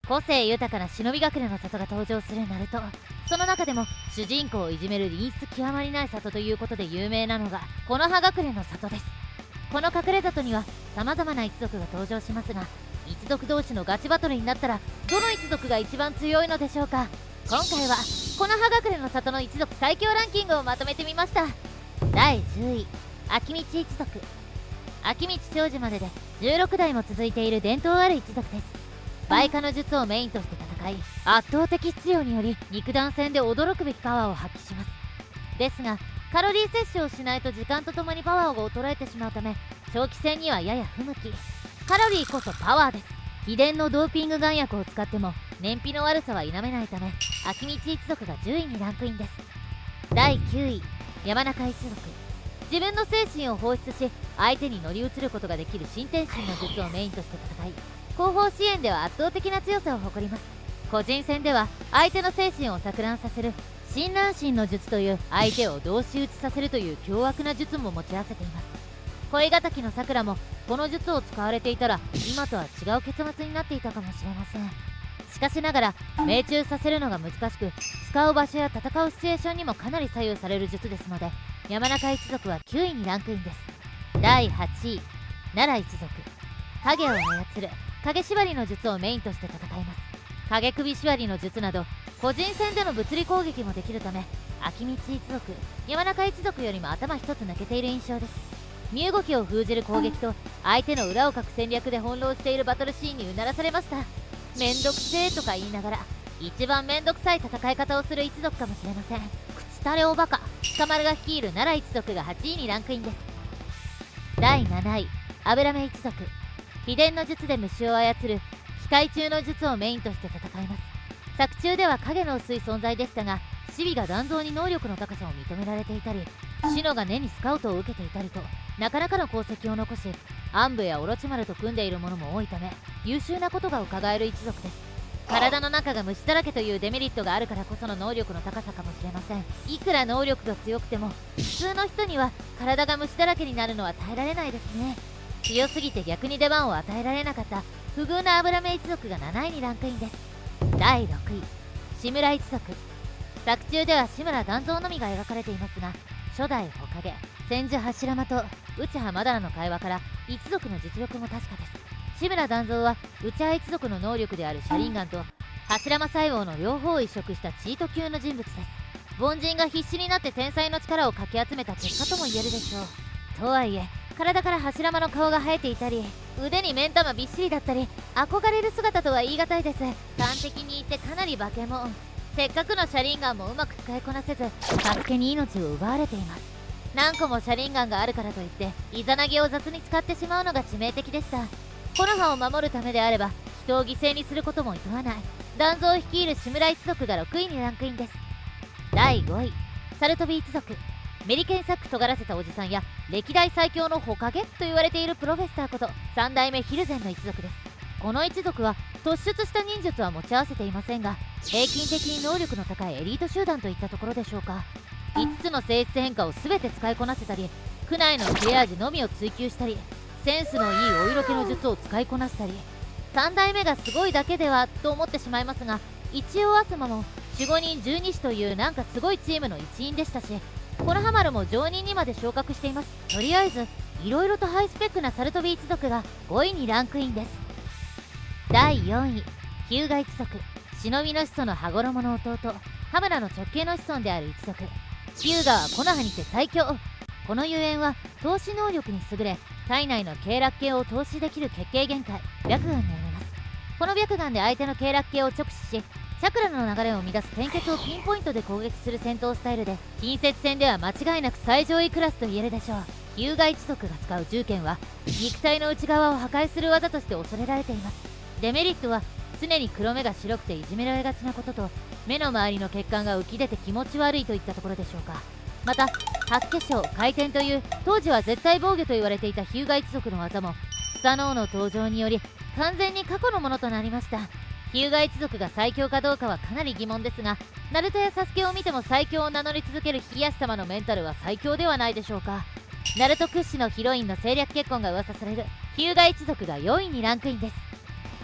個性豊かな忍び隠れの里が登場するナルト。その中でも主人公をいじめる陰湿極まりない里ということで有名なのが木の葉隠れの里です。この隠れ里には様々な一族が登場しますが、一族同士のガチバトルになったらどの一族が一番強いのでしょうか。今回は木の葉隠れの里の一族最強ランキングをまとめてみました。第10位、秋道一族。秋道長寿までで16代も続いている伝統ある一族です。梅花の術をメインとして戦い、圧倒的質量により肉弾戦で驚くべきパワーを発揮します。ですがカロリー摂取をしないと時間とともにパワーが衰えてしまうため、長期戦にはやや不向き。カロリーこそパワーです。秘伝のドーピング丸薬を使っても燃費の悪さは否めないため、秋道一族が10位にランクインです。第9位、山中一族。自分の精神を放出し相手に乗り移ることができる新天神の術をメインとして戦い、後方支援では圧倒的な強さを誇ります。個人戦では相手の精神を錯乱させる神乱神の術という相手を同士打ちさせるという凶悪な術も持ち合わせています。恋敵のさくらもこの術を使われていたら今とは違う結末になっていたかもしれません。しかしながら命中させるのが難しく、使う場所や戦うシチュエーションにもかなり左右される術ですので、山中一族は9位にランクインです。第8位、奈良一族。影を操る影縛りの術をメインとして戦います。影首縛りの術など個人戦での物理攻撃もできるため、秋道一族、山中一族よりも頭一つ抜けている印象です。身動きを封じる攻撃と相手の裏をかく戦略で翻弄しているバトルシーンにうならされました。めんどくせえとか言いながら一番めんどくさい戦い方をする一族かもしれません。口たれおバカ鹿丸が率いる奈良一族が8位にランクインです。第7位、油目一族。秘伝の術で虫を操る機械中の術をメインとして戦います。作中では影の薄い存在でしたが、シビが残像に能力の高さを認められていたり、シノが根にスカウトを受けていたりとなかなかの功績を残し、暗部やオロチマルと組んでいる者も多いため優秀なことが伺える一族です。体の中が虫だらけというデメリットがあるからこその能力の高さかもしれません。いくら能力が強くても普通の人には体が虫だらけになるのは耐えられないですね。強すぎて逆に出番を与えられなかった不遇な油目一族が7位にランクインです。第6位、志村一族。作中では志村団蔵のみが描かれていますが、初代火影千住柱間と内葉まだらの会話から一族の実力も確かです。志村団蔵は内葉一族の能力である車輪ガンと柱間細胞の両方を移植したチート級の人物です。凡人が必死になって天才の力をかき集めた結果とも言えるでしょう。とはいえ体から柱間の顔が生えていたり、腕に目ん玉びっしりだったり、憧れる姿とは言い難いです。端的に言ってかなり化け物。せっかくの車輪ガンもうまく使いこなせず、助けに命を奪われています。何個も車輪ガンがあるからといってイザナギを雑に使ってしまうのが致命的でした。木の葉を守るためであれば人を犠牲にすることも厭わない団蔵率いる志村一族が6位にランクインです。第5位、サルトビ一族。メリケンサック尖らせたおじさんや歴代最強の火影と言われているプロフェッサーこと3代目ヒルゼンの一族です。この一族は突出した忍術は持ち合わせていませんが、平均的に能力の高いエリート集団といったところでしょうか。5つの性質変化を全て使いこなせたり、区内の切れ味のみを追求したり、センスのいいお色気の術を使いこなしたり、3代目がすごいだけではと思ってしまいますが、一応アスマも守護人十二使というなんかすごいチームの一員でしたし、コノハマルも常任にまで昇格しています。とりあえずいろいろとハイスペックなサルトビ一族が5位にランクインです。第4位、日向一族。忍びの始祖の羽衣の弟羽村の直系の子孫である一族。日向は木の葉にて最強。このゆえんは投資能力に優れ、体内の経絡系を投資できる血形限界白眼にあります。この白眼で相手の経絡系を直視し、チャクラの流れを乱す転結をピンポイントで攻撃する戦闘スタイルで、近接戦では間違いなく最上位クラスと言えるでしょう。日向一族が使う銃剣は肉体の内側を破壊する技として恐れられています。デメリットは常に黒目が白くていじめられがちなことと、目の周りの血管が浮き出て気持ち悪いといったところでしょうか。また白化粧回転という当時は絶対防御と言われていた日向一族の技もスサノオの登場により完全に過去のものとなりました。日向一族が最強かどうかはかなり疑問ですが、ナルトやサスケを見ても最強を名乗り続ける冷やし様のメンタルは最強ではないでしょうか。ナルト屈指のヒロインの政略結婚が噂される日向一族が4位にランクインです。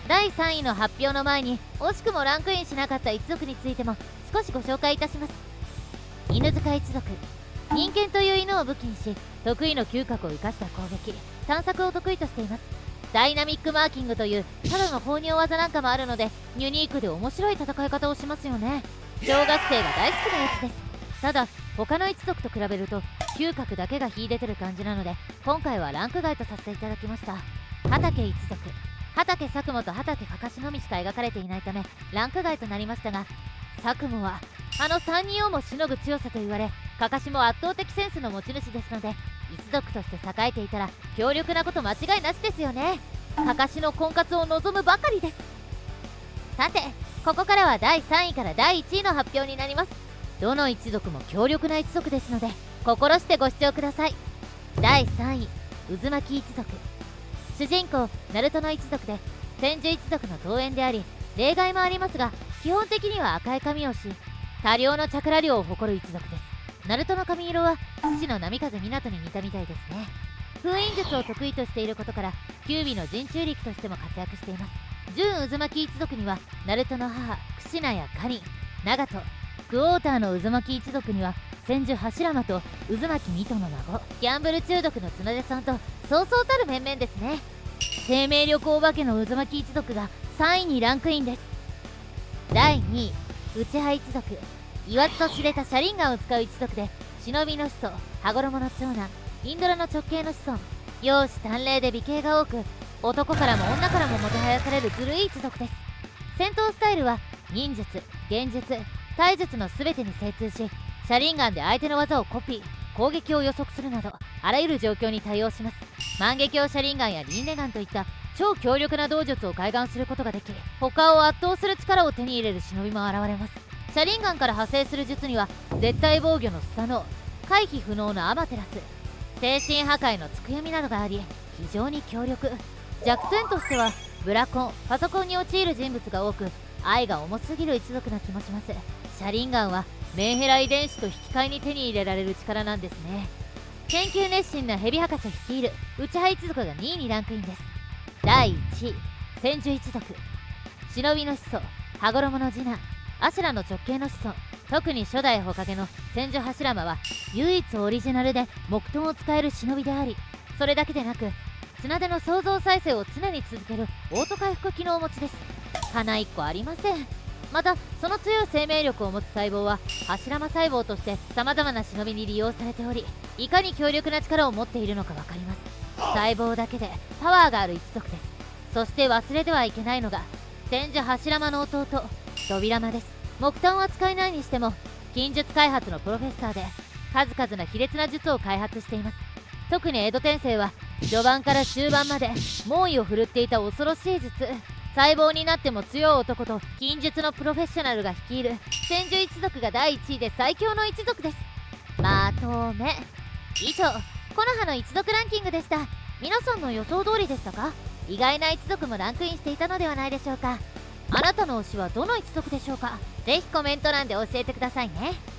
第3位の発表の前に惜しくもランクインしなかった一族についても少しご紹介いたします。犬塚一族、人間という犬を武器にし、得意の嗅覚を生かした攻撃、探索を得意としています。ダイナミックマーキングというただの放尿技なんかもあるので、ユニークで面白い戦い方をしますよね。小学生が大好きなやつです。ただ他の一族と比べると嗅覚だけが秀でてる感じなので、今回はランク外とさせていただきました。畠一族、畠佐久間と畠かかしのみしか描かれていないためランク外となりましたが、佐久間はあの3人をもしのぐ強さと言われ、かかしも圧倒的センスの持ち主ですので、一族として栄えていたら強力なこと間違いなしですよね。かかしの婚活を望むばかりです。さてここからは第3位から第1位の発表になります。どの一族も強力な一族ですので心してご視聴ください。第3位、渦巻き一族。主人公ナルトの一族で千住一族の遠縁であり、例外もありますが基本的には赤い髪をし、多量のチャクラ量を誇る一族です。ナルトの髪色は父の波風湊に似たみたいですね。封印術を得意としていることから九尾の陣中力としても活躍しています。純渦巻き一族にはナルトの母クシナやカリン、ナガト、クォーターの渦巻き一族には千住柱間と渦巻きミトの孫、ギャンブル中毒の角出さんとそうそうたる面々ですね。生命力お化けの渦巻き一族が3位にランクインです。第2位、内派一族。言わずと知れた車輪ガンを使う一族で、忍びの始祖、羽衣の長男、インドラの直系の子孫、容姿端麗で美形が多く、男からも女からももてはやされるずるい一族です。戦闘スタイルは忍術、幻術、体術の全てに精通し、車輪ガンで相手の技をコピー、攻撃を予測するなどあらゆる状況に対応します。万華鏡車輪ガンや輪廻ガンといった超強力な道術を開眼することができ、他を圧倒する力を手に入れる忍びも現れます。車輪ガンから派生する術には絶対防御のスタノー、回避不能のアマテラス、精神破壊のつくやみなどがあり、非常に強力。弱点としてはブラコン、パソコンに陥る人物が多く愛が重すぎる一族な気もします。車輪ガンはメンヘラ遺伝子と引き換えに手に入れられる力なんですね。研究熱心なヘビ博士率いる内派一族が2位にランクインです。第1位、千住一族。忍びの始祖、羽衣の次男、アシュラの直系の子孫、特に初代火影の千住柱間は唯一オリジナルで木遁を使える忍びであり、それだけでなく綱手の創造再生を常に続けるオート回復機能をお持ちです。花1個ありません。またその強い生命力を持つ細胞は柱間細胞としてさまざまな忍びに利用されており、いかに強力な力を持っているのか分かります。細胞だけでパワーがある一族です。そして忘れてはいけないのが千住柱間の弟扉間です。木炭は使えないにしても近術開発のプロフェッサーで数々の卑劣な術を開発しています。特に江戸天聖は序盤から終盤まで猛威を振るっていた恐ろしい術、細胞になっても強い男と近術のプロフェッショナルが率いる千住一族が第1位で最強の一族です。まとめ。以上、木の葉の一族ランキングでした。皆さんの予想通りでしたか？意外な一族もランクインしていたのではないでしょうか。あなたの推しはどの一族でしょうか？ぜひコメント欄で教えてくださいね。